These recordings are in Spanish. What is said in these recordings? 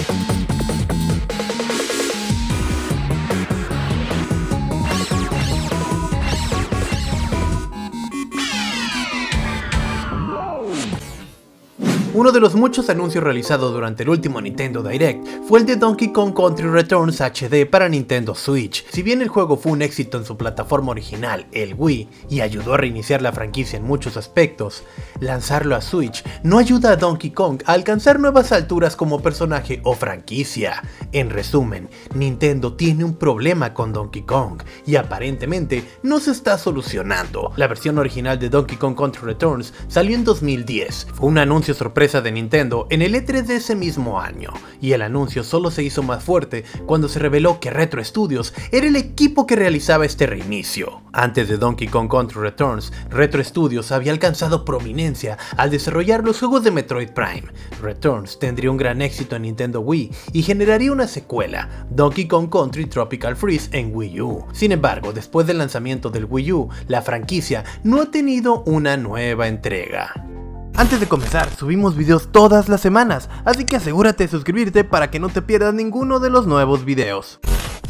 Uno de los muchos anuncios realizados durante el último Nintendo Direct fue el de Donkey Kong Country Returns HD para Nintendo Switch. Si bien el juego fue un éxito en su plataforma original, el Wii, y ayudó a reiniciar la franquicia en muchos aspectos, lanzarlo a Switch no ayuda a Donkey Kong a alcanzar nuevas alturas como personaje o franquicia. En resumen, Nintendo tiene un problema con Donkey Kong y aparentemente no se está solucionando. La versión original de Donkey Kong Country Returns salió en 2010, fue un anuncio sorpresa de Nintendo en el E3 de ese mismo año, y el anuncio solo se hizo más fuerte cuando se reveló que Retro Studios era el equipo que realizaba este reinicio. Antes de Donkey Kong Country Returns, Retro Studios había alcanzado prominencia al desarrollar los juegos de Metroid Prime. Returns tendría un gran éxito en Nintendo Wii y generaría una secuela, Donkey Kong Country Tropical Freeze, en Wii U. Sin embargo, después del lanzamiento del Wii U, la franquicia no ha tenido una nueva entrega. Antes de comenzar, subimos videos todas las semanas, así que asegúrate de suscribirte para que no te pierdas ninguno de los nuevos videos.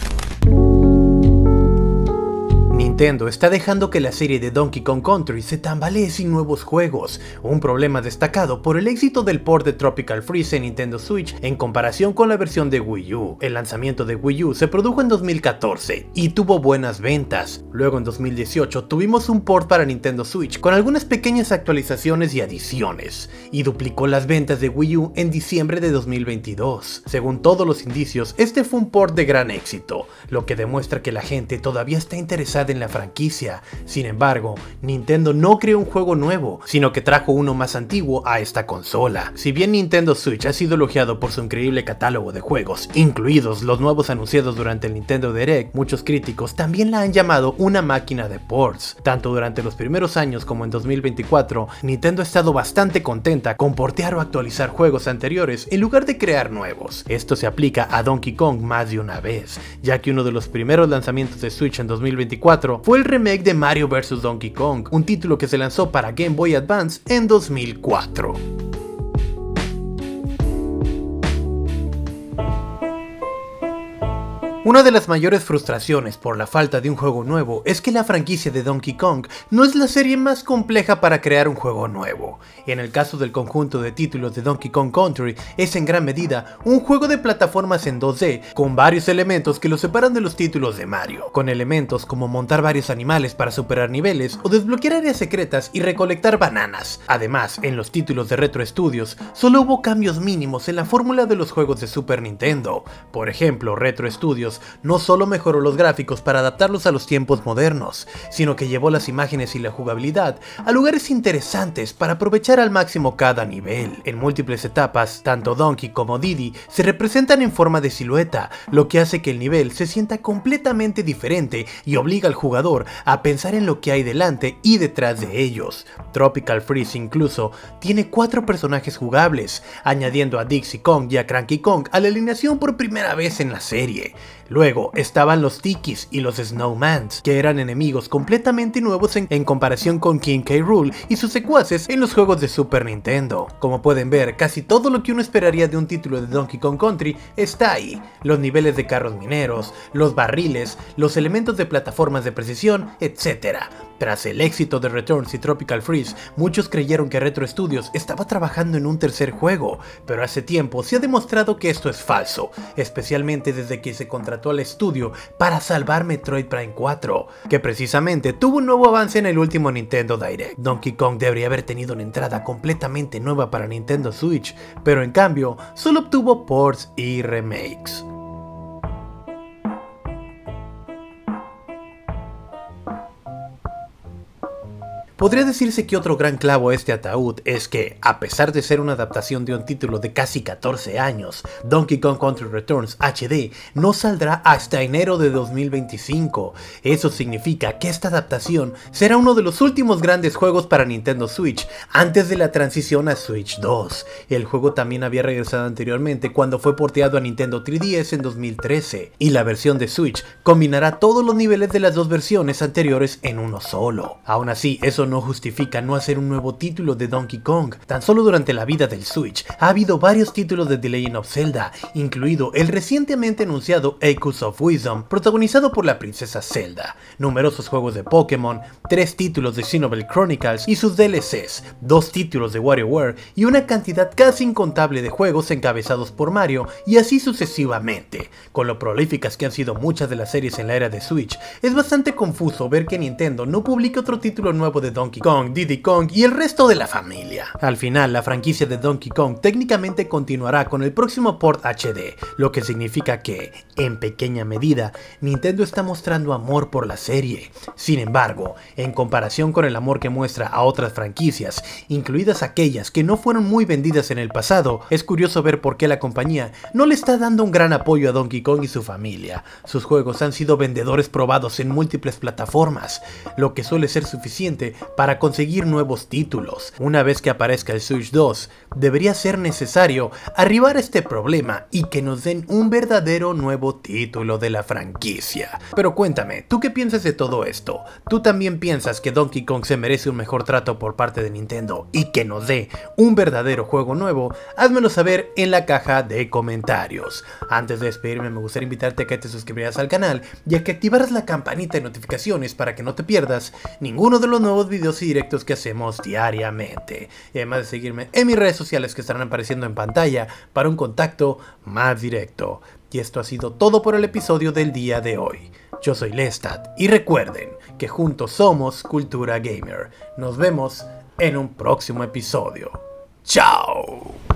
Nintendo está dejando que la serie de Donkey Kong Country se tambalee sin nuevos juegos, un problema destacado por el éxito del port de Tropical Freeze en Nintendo Switch en comparación con la versión de Wii U. El lanzamiento de Wii U se produjo en 2014 y tuvo buenas ventas. Luego en 2018 tuvimos un port para Nintendo Switch con algunas pequeñas actualizaciones y adiciones, y duplicó las ventas de Wii U en diciembre de 2022. Según todos los indicios, este fue un port de gran éxito, lo que demuestra que la gente todavía está interesada en la franquicia. Sin embargo, Nintendo no creó un juego nuevo, sino que trajo uno más antiguo a esta consola. Si bien Nintendo Switch ha sido elogiado por su increíble catálogo de juegos, incluidos los nuevos anunciados durante el Nintendo Direct, muchos críticos también la han llamado una máquina de ports. Tanto durante los primeros años como en 2024, Nintendo ha estado bastante contenta con portear o actualizar juegos anteriores en lugar de crear nuevos. Esto se aplica a Donkey Kong más de una vez, ya que uno de los primeros lanzamientos de Switch en 2024 fue el remake de Mario vs Donkey Kong, un título que se lanzó para Game Boy Advance en 2004. Una de las mayores frustraciones por la falta de un juego nuevo es que la franquicia de Donkey Kong no es la serie más compleja para crear un juego nuevo. En el caso del conjunto de títulos de Donkey Kong Country, es en gran medida un juego de plataformas en 2D con varios elementos que lo separan de los títulos de Mario, con elementos como montar varios animales para superar niveles o desbloquear áreas secretas y recolectar bananas. Además, en los títulos de Retro Studios solo hubo cambios mínimos en la fórmula de los juegos de Super Nintendo. Por ejemplo, Retro Studios no solo mejoró los gráficos para adaptarlos a los tiempos modernos, sino que llevó las imágenes y la jugabilidad a lugares interesantes para aprovechar al máximo cada nivel. En múltiples etapas, tanto Donkey como Diddy se representan en forma de silueta, lo que hace que el nivel se sienta completamente diferente y obliga al jugador a pensar en lo que hay delante y detrás de ellos. Tropical Freeze incluso tiene 4 personajes jugables, añadiendo a Dixie Kong y a Cranky Kong a la alineación por primera vez en la serie. Luego estaban los Tikis y los Snowmans, que eran enemigos completamente nuevos en comparación con King K. Rool y sus secuaces en los juegos de Super Nintendo. Como pueden ver, casi todo lo que uno esperaría de un título de Donkey Kong Country está ahí: los niveles de carros mineros, los barriles, los elementos de plataformas de precisión, etc. Tras el éxito de Returns y Tropical Freeze, muchos creyeron que Retro Studios estaba trabajando en un tercer juego, pero hace tiempo se ha demostrado que esto es falso, especialmente desde que se contrató al estudio para salvar Metroid Prime 4, que precisamente tuvo un nuevo avance en el último Nintendo Direct. Donkey Kong debería haber tenido una entrada completamente nueva para Nintendo Switch, pero en cambio solo obtuvo ports y remakes. Podría decirse que otro gran clavo a este ataúd es que, a pesar de ser una adaptación de un título de casi 14 años, Donkey Kong Country Returns HD no saldrá hasta enero de 2025. Eso significa que esta adaptación será uno de los últimos grandes juegos para Nintendo Switch antes de la transición a Switch 2. El juego también había regresado anteriormente cuando fue porteado a Nintendo 3DS en 2013, y la versión de Switch combinará todos los niveles de las dos versiones anteriores en uno solo. Aún así, eso no justifica no hacer un nuevo título de Donkey Kong. Tan solo durante la vida del Switch ha habido varios títulos de The Legend of Zelda, incluido el recientemente anunciado Echoes of Wisdom, protagonizado por la princesa Zelda, numerosos juegos de Pokémon, 3 títulos de Xenoblade Chronicles y sus DLCs, 2 títulos de WarioWare y una cantidad casi incontable de juegos encabezados por Mario, y así sucesivamente. Con lo prolíficas que han sido muchas de las series en la era de Switch, es bastante confuso ver que Nintendo no publique otro título nuevo de Donkey Kong, Diddy Kong y el resto de la familia. Al final, la franquicia de Donkey Kong técnicamente continuará con el próximo port HD, lo que significa que, en pequeña medida, Nintendo está mostrando amor por la serie. Sin embargo, en comparación con el amor que muestra a otras franquicias, incluidas aquellas que no fueron muy vendidas en el pasado, es curioso ver por qué la compañía no le está dando un gran apoyo a Donkey Kong y su familia. Sus juegos han sido vendedores probados en múltiples plataformas, lo que suele ser suficiente para conseguir nuevos títulos. Una vez que aparezca el Switch 2, debería ser necesario arribar a este problema y que nos den un verdadero nuevo título de la franquicia. Pero cuéntame, ¿tú qué piensas de todo esto? ¿Tú también piensas que Donkey Kong se merece un mejor trato por parte de Nintendo y que nos dé un verdadero juego nuevo? Házmelo saber en la caja de comentarios. Antes de despedirme, me gustaría invitarte a que te suscribieras al canal y a que activaras la campanita de notificaciones para que no te pierdas ninguno de los nuevos videos y directos que hacemos diariamente. Y además de seguirme en mis redes sociales que estarán apareciendo en pantalla para un contacto más directo. Y esto ha sido todo por el episodio del día de hoy. Yo soy Lestat y recuerden que juntos somos Cultura Gamer. Nos vemos en un próximo episodio. ¡Chao!